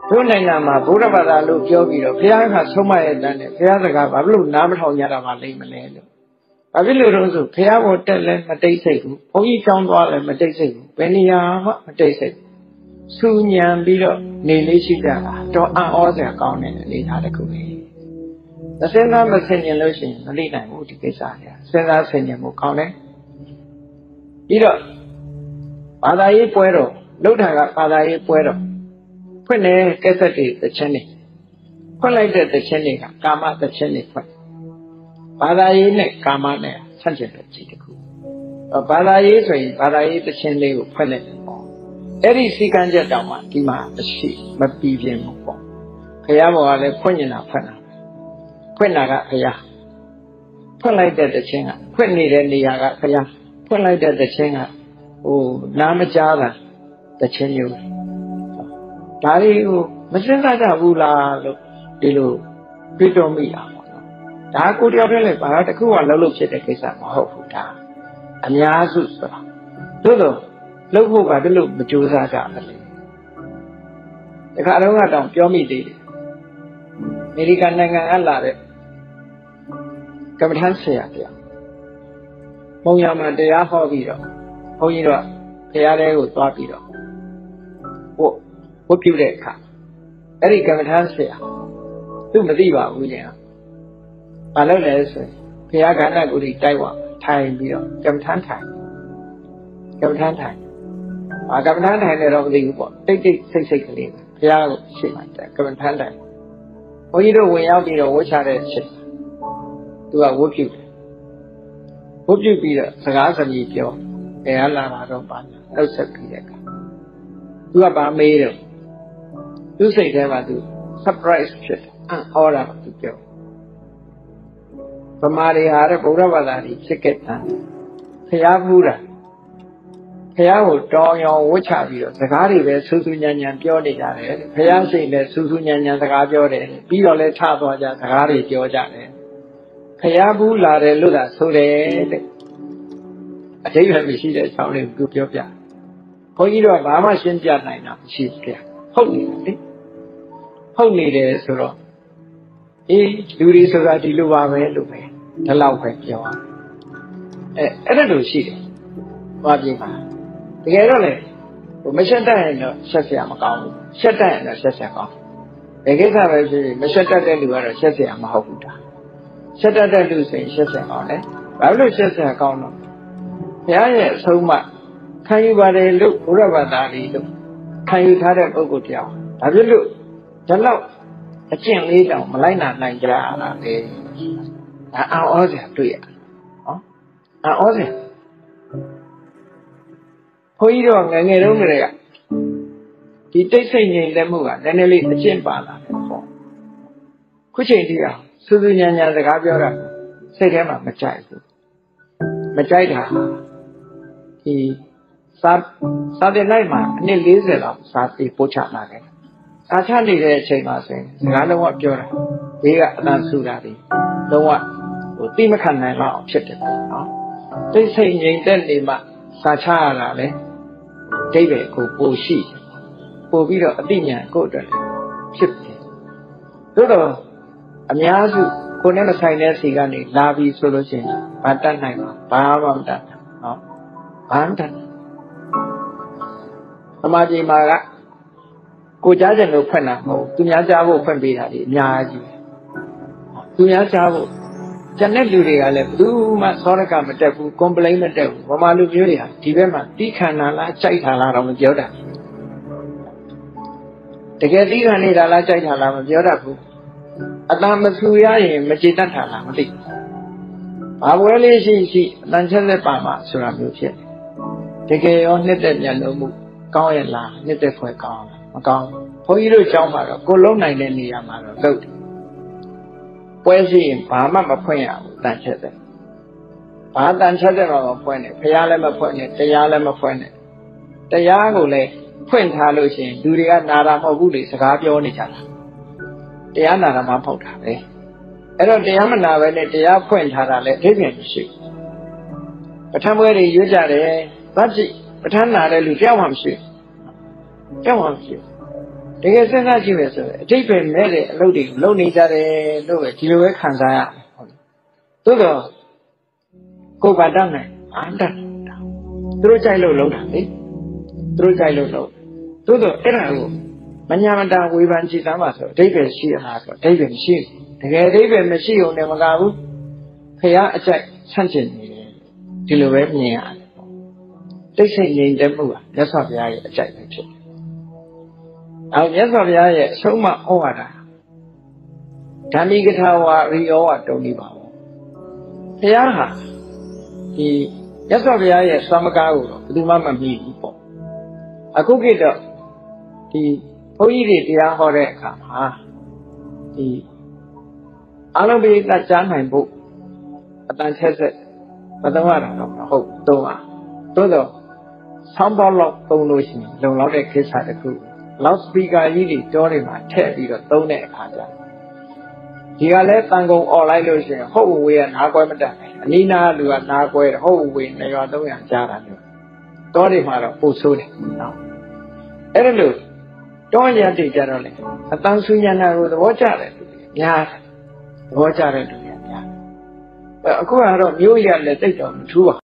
တို့နိုင်ငံမှာဘုရားဘာသာလို့ပြောပြီးတော့ဘုရားကဆုံးမရဲ့တန်းနဲ့ဘုရားစကားဘာလို့နားမထောင်ကြတာမှလိမ့်မလဲလို့ဘာဖြစ်လို့တော့ဆိုဘုရားဘောတက်လဲမတိတ်စိတ်ဘူးဘုန်းကြီးကျောင်းသွားလဲမတိတ်စိတ်ဘူးဘယ်နေရာမှမတိတ်စိတ်စူညံပြီးတော့နေလေးရှိကြတာတော့အံ့ဩစရာကောင်းတဲ့အနေအထားတစ်ခုပဲစဉ်းစားမဆင်ခြင်လို့ရှိရင်မလိမ့်နိုင်ဘူးဒီကိစ္စတွေစဉ်းစားဆင်ခြင်မှုကောင်းတယ်ပြီးတော့ဘာသာရေးပွဲတော်လုထာကဘာသာရေးပွဲတော်ဖွင့်တဲ့ကက်ဆက်တွေသချင်းတွေဖွင့်လိုက်တဲ့သချင်းတွေကကာမသချင်းတွေဖွင့်ဘာသာရေးနဲ့ကာမနဲ့ဆန့်ကျင်တဲ့ကြည့်တစ်ခုဘာသာရေးဆိုရင်ဘာသာရေးသချင်းလေးကိုဖွင့်လိုက်တယ်ပေါ့အဲ့ဒီစီကံချက်တောင်မှဒီမှာအရှိမပြီးပြင်းဘူးပေါ့ခရဘောကလည်းဖွင့်နေတာဖွင့်တာဖွင့်တာကခရဖွင့်လိုက်တဲ့သချင်းကဖွင့်နေတဲ့နေရာကခရဖွင့်လိုက်တဲ့သချင်းကနားမကြားတာသချင်းမျိုးဒါတွေကိုမစဉ်းစားကြဘူးလားလို့ဒီလိုတွေးတောမိတာပေါ့နော်ဒါကိုတယောက်တည်းလည်းဘာတခုမှလုံးလို့ဖြစ်တဲ့ကိစ္စမဟုတ်ဘူးဒါအများစုဆိုတာသို့တော့လှုပ်ဖို့ကတလို့မကြိုးစားကြဘူးလေတခါတော့တောင်ပြောမိသေးတယ်အမေရိကန်နိုင်ငံကလာတဲ့ကမ္ဘာထမ်းဆရာတရားမုံရမှာတရားဟောပြီးတော့ဘုန်းကြီးတို့ဖရာတဲကိုသွားပြီးတော့ဝတ်ပြုတဲ့အခါအဲ့ဒီကမ္ဘာထမ်းဆရာသူမသိပါဘူးညာဘာလို့လဲဆိုရင်ဖရာကဏ္ဍကိုတိုက်ဝထိုင်ပြီးတော့ကမ္ဘာထမ်းထိုင်ကမ္ဘာထမ်းထိုင်ကမ္ဘာထမ်းထိုင်လည်းတော့မသိဘူးပေါ့တိတ်တိတ်ဆိတ်ဆိတ်ကလေးဖရာကိုရှိမှတယ်ကမ္ဘာထမ်းထိုင်ဘုန်းကြီးတို့ဝင်ရောက်ပြီးတော့ဝတ်ချတဲ့အချိန်သူကဝတ်ပြုတယ်ဝတ်ပြုပြီးတော့စကားစမြည်ပြောဘယ်လာတာတော့ပါနှုတ်ဆက်ပြီးတဲ့အခါသူကဗာမေးတော့သူစိတ်ထဲမှာသူ surprise ဖြစ်တယ်ဟောတာသူပြောဗမာတွေဟာတဲ့ဗုဒ္ဓဘာသာကြီးဖြစ်ခဲ့တာဖျားဘူးတာဖျားကိုတောင်းရောင်ဝှချပြီးတော့စကားတွေပဲစူးစူးညံ့ညံ့ပြောနေကြတယ်ဖျားစိတ်လည်းစူးစူးညံ့ညံ့စကားပြောတယ်ပြီးတော့လည်းထသွားကြစကားတွေပြောကြတယ်ဖျားဘူးလာတယ်လို့သာဆိုတယ်တဲ့အတိတ်ပဲမရှိတဲ့အကြောင်းလေးကိုပြောပြဘုန်းကြီးတို့ကဘာမှရှင်းပြနိုင်တာမရှိဘူးခင်ဗျဟုတ်နေတာလေဟုတ်နေတယ်ဆိုတော့လူတွေဆိုတာဒီလိုပါပဲလို့ပဲဒီလောက်ပဲပြောရအဲ့ဒါလိုရှိတယ်ဘာပြေးမှာတကယ်တော့လေမရှက်တတ်ရင်တော့ရှက်เสียမကောင်းဘူးရှက်တတ်ရင်တော့ရှက်เสียကောင်းဘယ်ကိစ္စပဲဖြစ်ဖြစ်မရှက်တတ်တဲ့လူကတော့ရှက်เสียမဟုတ်ဘူးတာရှက်တတ်တဲ့လူဆိုရင်ရှက်เสียကောင်းတယ်ဘာလို့ရှက်เสียကောင်းတော့ဘုရားရဲ့အဆုံးအမခံယူပါတယ်လို့ဘုရားဘာသာလေးလို့ခံယူထားတဲ့ပုဂ္ဂိုလ်တယောက်ဒါဖြစ်လို့ဒီလောက်အကျင့်လေးတောင်မလိုက်နိုင်ကြတာလေဒါအော်စရာတွေ့ရနော်အော်စရာဘုန်းကြီးတို့ငယ်ငယ်တုန်းကတည်းကဒီတိတ်ဆိတ်ငြိမ်သက်မှုကနည်းနည်းလေးအကျင့်ပါလာတယ်ပေါ့ခုချိန်ထိအောင်စူးစူးညံညံစကားပြောတာစိတ်ထဲမှာမကြိုက်ဘူးမကြိုက်တာဒီစာတင်လိုက်မှာအနှစ်40လောက်စာပေပို့ချလာတယ်စာချနေတဲ့အချိန်မှာဆိုရင်စကားလုံးဝပြောတာဘေးကအတန်ဆူတာတွေလုံးဝသိမခံနိုင်တော့ဖြစ်တယ်ပေါ့နော်တိတ်ဆိတ်ငြိမ်သက်နေမှစာချရတာလေဒိဗေကိုပိုရှိပိုပြီးတော့အတိညာကိုအတွက်ဖြစ်တယ်သို့တော့အများစုကိုယ်နဲ့မဆိုင်တဲ့စီကနေလာပြီးဆိုလို့ရှိရင်ဘာတတ်နိုင်မှာဘာမှမတတ်ဘူးနော်ဘာမှတတ်သမာဓိမှာကကိုကြားကျင်လို့ဖွင့်တာမဟုတ်သူများကြားဖို့ဖွင့်ပေးတာဒီအများကြီးသူများကြားဖို့ကျန်တဲ့လူတွေကလည်းဘူးမှသောရကမတက်ဘူး complain မတက်ဘူးဗမာလူမျိုးတွေဟာဒီဘက်မှာတီးခံတာလားကြိုက်တာလားတော့မပြောတတ်တကယ်တီးခံနေတာလားကြိုက်တာလားမပြောတတ်ဘူးအတန်မဆူရရင်မကျေတတ်တာလားမသိဘာပွဲလေးရှိအတန်ချက်လက်ပါမှာဆိုတာမျိုးဖြစ်တယ်တကယ်ရောနှစ်သက်မျက်လုံးမှုကောင်းရဲ့လားနှစ်သက်ဖွယ်ကောင်းလားမကောင်းဘုန်းကြီးတို့ကျောင်းမှာတော့ကိုလုံးနိုင်တဲ့နေရာမှာတော့လုပ်တယ်ပွဲရှိရင်ဘာမှမဖွင့်ရဘူးတန်ချက်တဲ့ဘာတန်ချက်တဲ့မှာမဖွင့်နဲ့ဖះလည်းမဖွင့်နဲ့တရားလည်းမဖွင့်နဲ့တရားကိုလည်းဖွင့်ထားလို့ရှိရင်လူတွေကနာတာမဟုတ်ဘူးလေစကားပြောနေကြတာတရားနာတာမှမဟုတ်တာပဲအဲ့တော့တရားမနာပဲနဲ့တရားဖွင့်ထားတာလည်းအဖြစ်မရှိဘူးပဋ္ဌာန်းပွဲတွေရွတ်ကြတယ်ဗတ်ကြည့်ပဋ္ဌာန်းနာတဲ့လူတယောက်မှမရှိဘူးတယောက်မှမရှိဘူးတကယ်စဉ်းစားကြည့်မယ်ဆိုရင်အတိတ်ပဲမဲ့တဲ့အလုပ်တွေလုပ်နေကြတယ်လို့ပဲဒီလိုပဲခံစားရတယ်ဟုတ်လားသို့တော့ကိုယ်ပါတတ်နိုင်အားတတ်တာသူတို့ကြိုက်လို့လုပ်တာလေသူတို့ကြိုက်လို့လုပ်သို့တော့အဲ့ဒါကိုမညာမတာဝေဖန်ကြည့်သားမှာဆိုအတိတ်ပဲရှိရလားဆိုအတိတ်ပဲမရှိဘူးတကယ်အတိတ်ပဲမရှိုံနဲ့မကဘူးဖះအကြိုက်ဆန့်ကျင်နေတယ်ဒီလိုပဲမြင်ရတယ်တိတ်ဆိတ်ငြိမ်သက်မှုကမြတ်စွာဘုရားရဲ့အကြိုက်ပဲဖြစ်တယ်။နောက်မြတ်စွာဘုရားရဲ့အဆုံးအမဩဝါဒဓမ္မိကထာဝါရိယောဝတုံးနေပါဘူး။ဘုရားဟာဒီမြတ်စွာဘုရားရဲ့သမကားကိုတော့ဘယ်သူမှမမိဘူးပေါ့။အခုခေတ်တော့ဒီဘုန်းကြီးတွေတရားဟောတဲ့အခါမှာဒီအလုံးပိဋကကြားနိုင်ဖို့အတန်ချက်ဆက်မသုံးရတာတော့မဟုတ်သုံးပါသို့တော့ဆောင်းပေါက်လောက်သုံးလို့ရှိရင်လုံလောက်တဲ့ကိစ္စတစ်ခု loud speaker ကြီးတွေကြောနေမှာထည့်ပြီးတော့သုံးတဲ့အခါကျဒီကလည်းတန်ကုန်អော်လိုက်လို့ရှိရင်ဟုတ်ဝေးကနားကွဲမတတ်ဘူးအနီးနားလူကနားကွဲတယ်ဟုတ်ဝေးနေရွာ300ကြားတာလို့တောတွေမှာတော့ပို့ဆိုးတယ်နော်အဲ့ဒါလို့တောရတိကြတော့လေအတန်ဆူညနာကိုသဘောကျတယ်လူတွေများသဘောကျတဲ့လူတွေများအခုကတော့မျိုးရလည်းတိတ်တော့မထူးပါ